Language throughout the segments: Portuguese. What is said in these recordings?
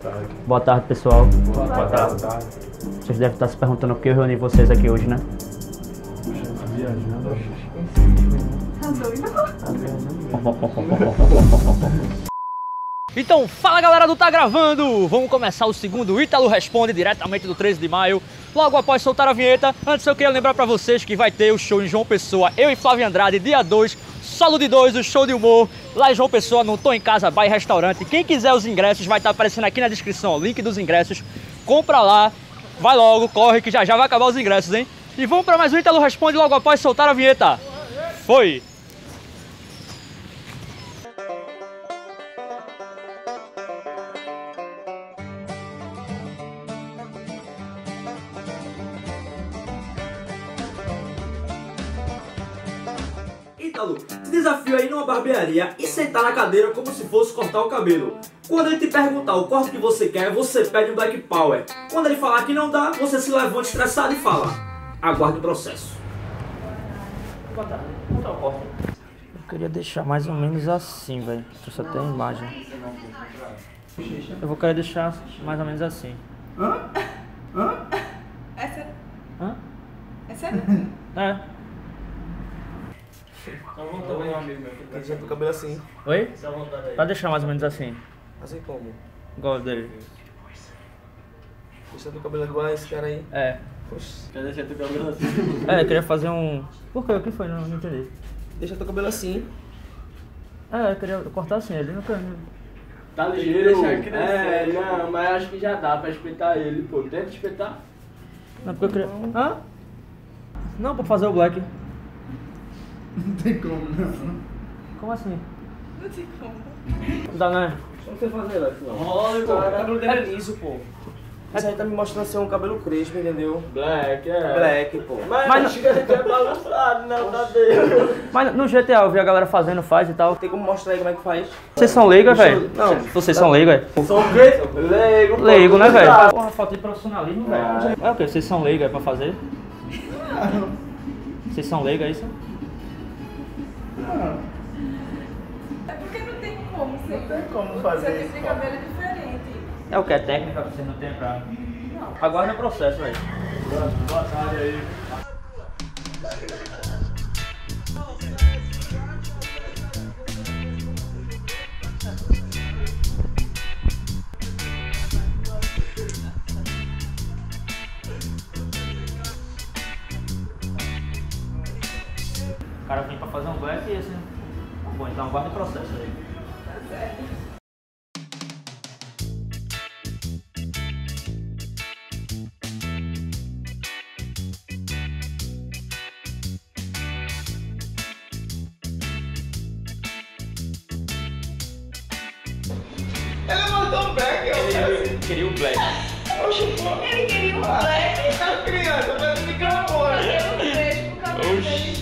tarde. Boa tarde, pessoal. Boa tarde. Vocês devem estar se perguntando por que eu reuni vocês aqui hoje, né? Tá viajando. Então, fala galera do Tá Gravando! Vamos começar o segundo Ítalo Responde, diretamente do 13 de maio. Logo após soltar a vinheta, antes eu queria lembrar pra vocês que vai ter o show em João Pessoa, eu e Flávio Andrade, dia 2, solo de 2, o show de humor, lá em João Pessoa, no Tô em Casa, Bar e Restaurante. Quem quiser os ingressos, vai estar aparecendo aqui na descrição, o link dos ingressos. Compra lá, vai logo, corre que já vai acabar os ingressos, hein? E vamos pra mais um Ítalo Responde logo após soltar a vinheta. Foi! Ítalo, te desafio aí numa barbearia e sentar na cadeira como se fosse cortar o cabelo. Quando ele te perguntar o corte que você quer, você pede um Black Power. Quando ele falar que não dá, você se levanta estressado e fala: aguarde o processo. Boa tarde. Quanto é o corte? Eu queria deixar mais ou menos assim, velho. Trouxe até a imagem. Eu vou querer deixar mais ou menos assim. É sério? Hã? É sério? É. Um amigo meu que deixa o cabelo assim. Oi? Pode deixar mais ou menos assim. Assim como? Igual o dele. Deixa o cabelo igual a esse cara aí. É. Poxa. Quer deixar teu cabelo assim? É, eu queria fazer um... Por quê? O que foi? Não entendi. Deixa teu cabelo assim. É, eu queria cortar assim, ele nunca... Tá ligeiro? Não, mas acho que já dá pra espetar ele, pô. Tenta espetar. Não, porque eu queria... Hã? Não, pra fazer o black. Não tem como, não. Como assim? Não tem como. Não dá, né? Só você fazer, Lex. Olha, O cabelo dele é liso, pô. Isso aí tá me mostrando ser um cabelo crespo, entendeu? Black, é. Black, pô. Mas acho que a gente é balançado, não, tá dele. Mas no GTA eu vi a galera fazendo, faz e tal. Tem como mostrar aí como é que faz? Vocês são leigos, velho? Não. Vocês são leigos, velho? Sou o quê? Leigo, pô. Leigo, né, velho? Porra, falta de profissionalismo, velho. É o quê? Vocês são leigos, é pra fazer? Vocês são leigos, é isso? É porque não tem como ser. Não tem como fazer Seu isso, tipo de pô. cabelo é diferente. É o que? É técnica que vocês não tem pra... Não. Agora é o processo, velho. Boa tarde aí. O cara vem pra fazer um black e esse... Bom, então aguarda o processo aí. Tá certo. Ele mandou um black, Ele queria o black. Ele queria um black. Tá criança, mas não fica agora. Eu vejo o cabelo dele.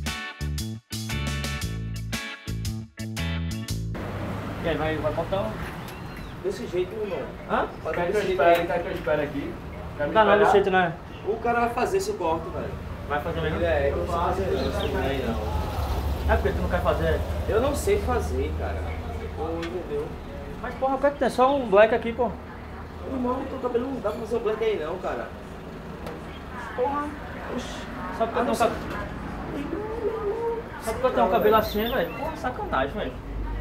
E aí, vai botar um... Desse jeito, irmão. Hã? Quer que eu espere aqui? Quer Não me dá não, esperar? desse jeito, né? O cara vai fazer esse corte, velho. Vai fazer mesmo? É, eu não sei fazer isso, aí não. É porque tu não quer fazer... Eu não sei fazer, cara. Pô, entendeu? Mas porra, o que é que tem? Só um black aqui, pô. Irmão, teu cabelo não dá pra fazer o black aí não, cara. Porra. Oxi. Só porque eu tenho um cabelo... Só porque eu tenho um cabelo assim, velho. Porra, sacanagem, velho.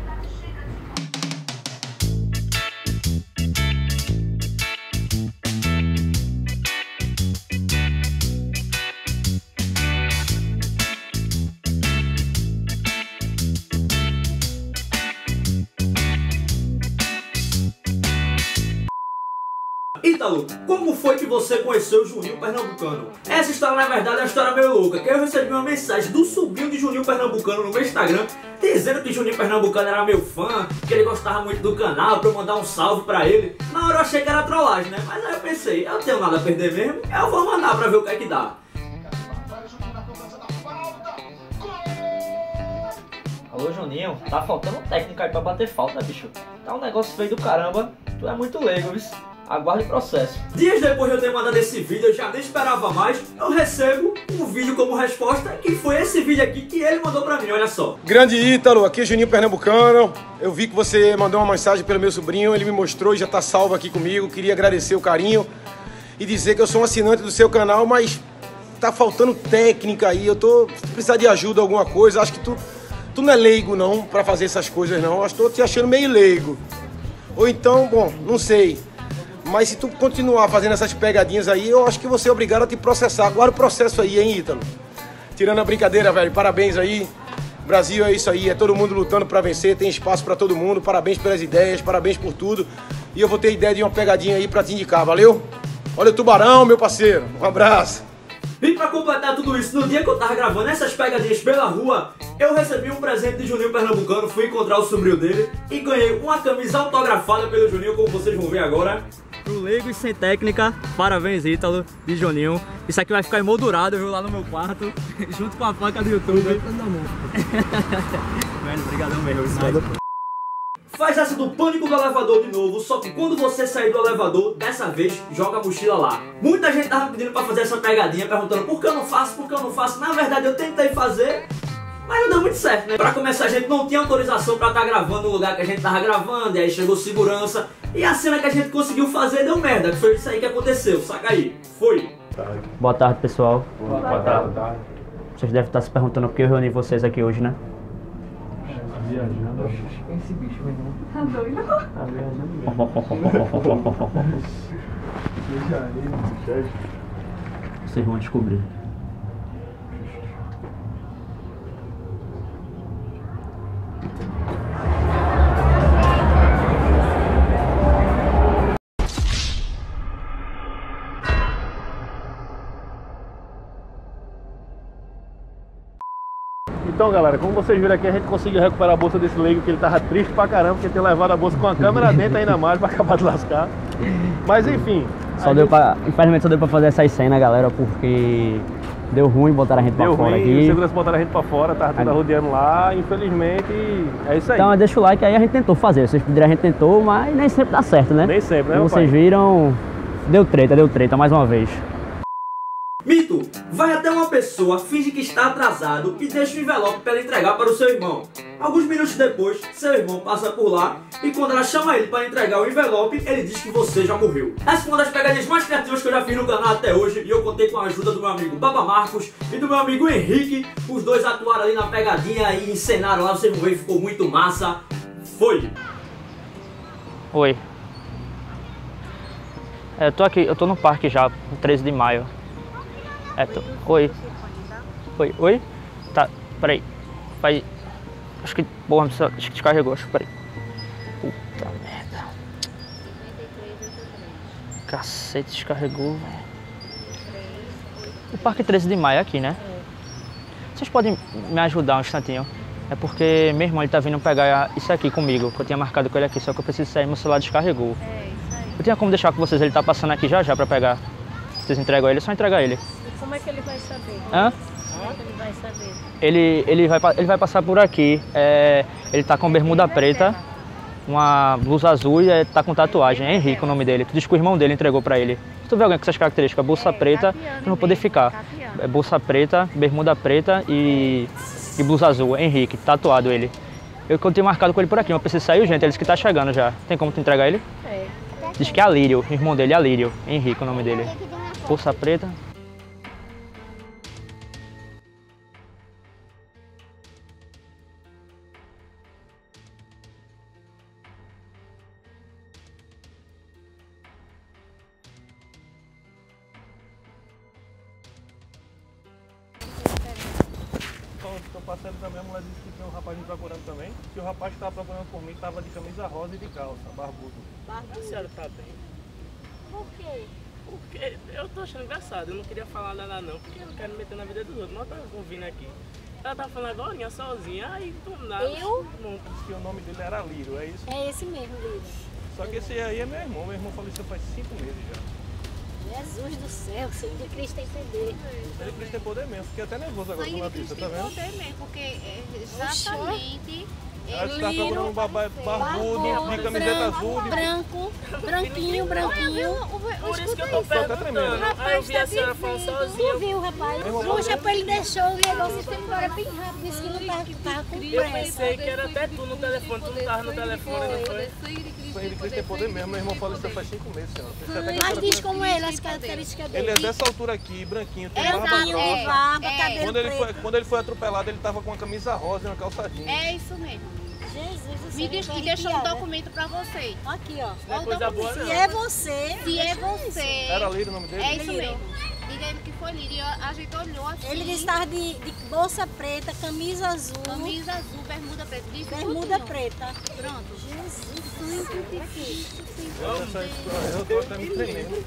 Ítalo, como foi que você conheceu o Juninho Pernambucano? Essa história, na verdade, é uma história meio louca, que eu recebi uma mensagem do sobrinho de Juninho Pernambucano no meu Instagram, dizendo que Juninho Pernambucano era meu fã, que ele gostava muito do canal, pra eu mandar um salve pra ele. Na hora eu achei que era trollagem, né? Mas aí eu pensei, eu não tenho nada a perder mesmo, eu vou mandar pra ver o que é que dá. Alô, Juninho, tá faltando técnica aí pra bater falta, bicho. Tá um negócio feio do caramba. Tu é muito leigo, viu? Aguarde o processo. Dias depois de eu ter mandado esse vídeo, eu já nem esperava mais, eu recebo um vídeo como resposta, que foi esse vídeo aqui que ele mandou pra mim, olha só. Grande Ítalo, aqui é Juninho Pernambucano. Eu vi que você mandou uma mensagem pelo meu sobrinho, ele me mostrou e já tá salvo aqui comigo. Queria agradecer o carinho e dizer que eu sou um assinante do seu canal, mas tá faltando técnica aí, eu tô precisando de ajuda, alguma coisa. Acho que tu não é leigo não pra fazer essas coisas não, acho que tô te achando meio leigo. Ou então, bom, não sei. Mas se tu continuar fazendo essas pegadinhas aí, eu acho que você é obrigado a te processar. Agora o processo aí, hein, Ítalo? Tirando a brincadeira, velho, parabéns aí. Brasil é isso aí, é todo mundo lutando pra vencer, tem espaço pra todo mundo. Parabéns pelas ideias, parabéns por tudo. E eu vou ter ideia de uma pegadinha aí pra te indicar, valeu? Olha o tubarão, meu parceiro. Um abraço. E pra completar tudo isso, no dia que eu tava gravando essas pegadinhas pela rua, eu recebi um presente de Juninho Pernambucano, fui encontrar o sobrinho dele e ganhei uma camisa autografada pelo Juninho, como vocês vão ver agora. Pro leigo e sem técnica, parabéns Ítalo, de Juninho. Isso aqui vai ficar emoldurado, viu, lá no meu quarto, junto com a placa do YouTube. Velho, obrigadão mesmo. Faz essa do pânico do elevador de novo, só que quando você sair do elevador, dessa vez, joga a mochila lá. Muita gente tava pedindo pra fazer essa pegadinha, perguntando por que eu não faço, por que eu não faço. Na verdade, eu tentei fazer, mas não deu muito certo, né? Pra começar, a gente não tinha autorização pra estar gravando no lugar que a gente tava gravando, e aí chegou segurança. E a cena que a gente conseguiu fazer deu merda, que foi isso aí que aconteceu, saca aí. Foi. Boa tarde, pessoal. Boa tarde. Vocês devem estar se perguntando por que eu reuni vocês aqui hoje, né? Esse bicho, meu irmão. Tá doido? Tá viajando mesmo. Vocês vão descobrir. Então galera, como vocês viram aqui, a gente conseguiu recuperar a bolsa desse leigo, que ele tava triste pra caramba, porque ter levado a bolsa com a câmera dentro ainda mais pra acabar de lascar. Mas enfim. Infelizmente só deu pra fazer essas cenas, galera, porque deu ruim botar a gente pra fora aqui. Os seguranças botaram a gente pra fora, tava tudo rodeando lá, infelizmente é isso aí. Então deixa o like aí, a gente tentou fazer, vocês pediram, a gente tentou, mas nem sempre dá certo, né? Nem sempre, né, como vocês viram, deu treta mais uma vez. Mito, vai até uma pessoa, finge que está atrasado e deixa o envelope para entregar para o seu irmão. Alguns minutos depois, seu irmão passa por lá e quando ela chama ele para entregar o envelope, ele diz que você já morreu. Essa foi uma das pegadinhas mais criativas que eu já fiz no canal até hoje e eu contei com a ajuda do meu amigo Baba Marcos e do meu amigo Henrique. Os dois atuaram ali na pegadinha e encenaram lá, vocês vão ver, ficou muito massa. Foi! Oi. Eu tô aqui, eu tô no parque já, 13 de maio. Oi. Oi? Tá, peraí. Vai. Acho que. Porra, acho que descarregou, peraí. Puta merda. Cacete, descarregou, velho. O parque 13 de maio é aqui, né? Vocês podem me ajudar um instantinho? É porque meu irmão ele tá vindo pegar isso aqui comigo, que eu tinha marcado com ele aqui, só que eu preciso sair, meu celular descarregou. É, isso aí. Eu tinha como deixar com vocês, ele tá passando aqui já pra pegar. Vocês entregam ele, é só entregar ele. Como é que ele vai saber? Hã? Como é que ele vai saber? Ele vai passar por aqui. Ele tá com bermuda preta, uma blusa azul e tá com tatuagem. É Henrique o nome dele. Tu diz que o irmão dele entregou pra ele. Se tu vê alguém com essas características, bolsa preta, tu não poder ficar. Bolsa preta, bermuda preta e blusa azul. Henrique, tatuado ele. Eu tinha marcado com ele por aqui, mas eu preciso sair urgente. Ele disse que tá chegando já. Tem como tu entregar ele? É. Diz que é Alírio, o irmão dele é Alírio. Henrique o nome dele. Bolsa preta. Estou passando também, a mulher disse que tem um rapaz me procurando também. Que o rapaz que estava procurando por mim estava de camisa rosa e de calça, barbudo. A senhora tá bem? Por quê? Porque eu tô achando engraçado, eu não queria falar nada não, porque eu não quero me meter na vida dos outros. Nós estamos ouvindo aqui. Ela tá falando agora sozinha, aí do nada. Eu? Não, disse que o nome dele era Lírio, é isso? É esse mesmo, Lírio. Só que esse aí é meu irmão faleceu faz 5 meses já. Jesus do céu, o sangue de Cristo tem poder. Ele Cristo tem poder mesmo, fiquei até nervoso agora com a notícia, tá vendo? Poder mesmo, porque exatamente Aí você tá procurando um barbudo, de camiseta azul. Branco, branquinho. Por isso que eu tô perguntando. Aí eu vi a senhora falando sozinha. Tu viu, rapaz? Puxa pra ele deixou o negócio e foi embora bem rápido. Disse que não tava com Eu pressa. pensei que era até tu no telefone, tu não tava no telefone, não foi? Sangue de Cristo tem poder mesmo. Meu irmão faleceu faz 5 meses, senhor. Mas diz como ele, as características dele. Ele é dessa altura aqui, branquinho, tem barba Branquinho, grossa. barba, cabelo preto. Quando ele foi atropelado, ele tava com uma camisa rosa e uma calça jeans. É isso mesmo. Jesus do céu. Me diz que deixou um documento pra você. Aqui, ó. Não é coisa boa, Se não. é você. Se é você. Era Lírio o nome dele? É isso mesmo. Diga ele que foi Lírio. A gente olhou assim. Ele disse que estava de bolsa preta, camisa azul. Camisa azul, bermuda preta. Bermuda preta. Pronto. Jesus, Eu tô até me tremendo.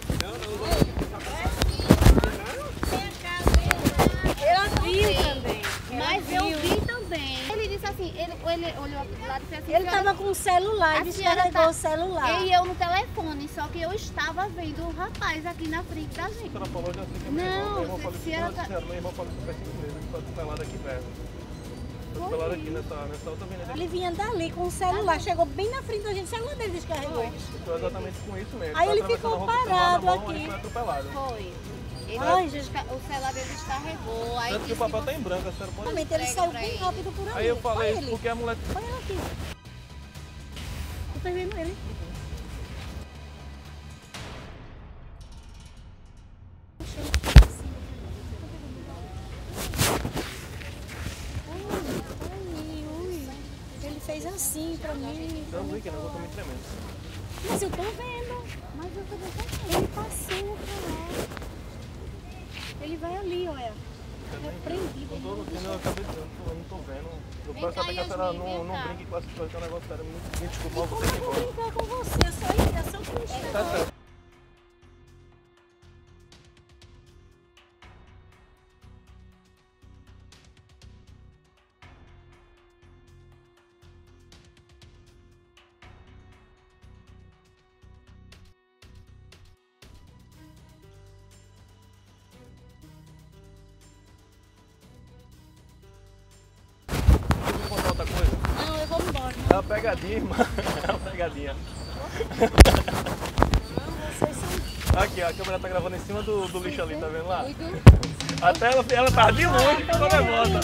Eu vi também. Mas eu vi também. Ele disse assim, ele olhou do lado e fez assim. Ele estava com o celular, ele descarregou o celular. E eu no telefone, só que eu estava vendo o rapaz aqui na frente da gente. Ela falou já assim que Não, meu irmão se faleceu. ela tá- Meu irmão faleceu faz 5 meses, ele foi atropelado aqui perto. Foi atropelado aqui nessa outra avenida. Ele vinha dali com o celular, chegou bem na frente da gente, o celular dele descarregou. Foi exatamente com isso mesmo. Aí ele Tava ficou atravessando a rua com o celular parado na mão, aqui. Aí foi atropelado. Foi. Ai, Ele, gente. o celular dele descarregou. Aí Tanto que o disse papel que tá em branco, a senhora pode... Realmente, ele entrega saiu pra bem ele. rápido por ali. Aí eu falei, Olha ele. porque a mulher... Olha ele aqui. Tu tá vendo ele? Ele fez assim pra mim. Eu vi que não, eu tô me tremendo. Mas eu tô vendo. Mas eu tô vendo. Ele passou pra lá. Ele vai ali, olha. Repreendido. Eu tô vendo, eu acabei de... Eu não tô vendo. Eu peço até que a senhora não brinque com essas coisas, que é um negócio sério. Me desculpa, mas Como você eu que vou embora. brincar com você? É só Cristo. Tá certo. Deixa eu contar outra coisa. Não, eu vou embora. É uma pegadinha, irmã. É uma pegadinha. Vocês são Aqui, ó, a câmera tá gravando em cima do lixo ali, tá vendo lá? Até ela tava de longe, ficou nervosa.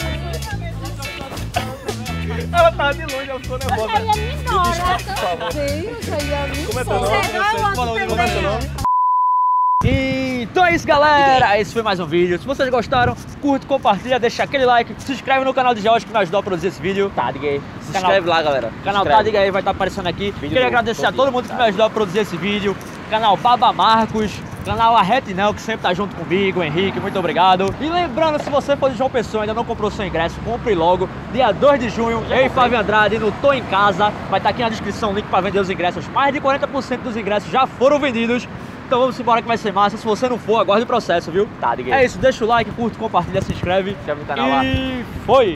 Ela tava de longe, ela ficou nervosa. Ela me ignora. Por favor. Sim, eu ia me Como é teu nome? Como é teu nome? Então é isso, galera. Esse foi mais um vídeo. Se vocês gostaram, curte, compartilha, deixa aquele like, se inscreve no canal de Jorge que me ajudou a produzir esse vídeo. Tá, diga aí. Se inscreve lá, galera. Canal Tá, diga aí, vai estar aparecendo aqui. Queria agradecer a todo mundo que me ajudou a produzir esse vídeo. Canal Baba Marcos, canal Arretinão, que sempre tá junto comigo, Henrique, muito obrigado. E lembrando, se você for de João Pessoa e ainda não comprou seu ingresso, compre logo. Dia 2 de junho, eu e Flávio Andrade no Tô em Casa. Vai estar aqui na descrição o link para vender os ingressos. Mais de 40% dos ingressos já foram vendidos. Então vamos embora que vai ser massa. Se você não for, aguarde o processo, viu? Tá, diga aí. É isso, deixa o like, curte, compartilha, se inscreve. Inscreve no canal lá. E foi!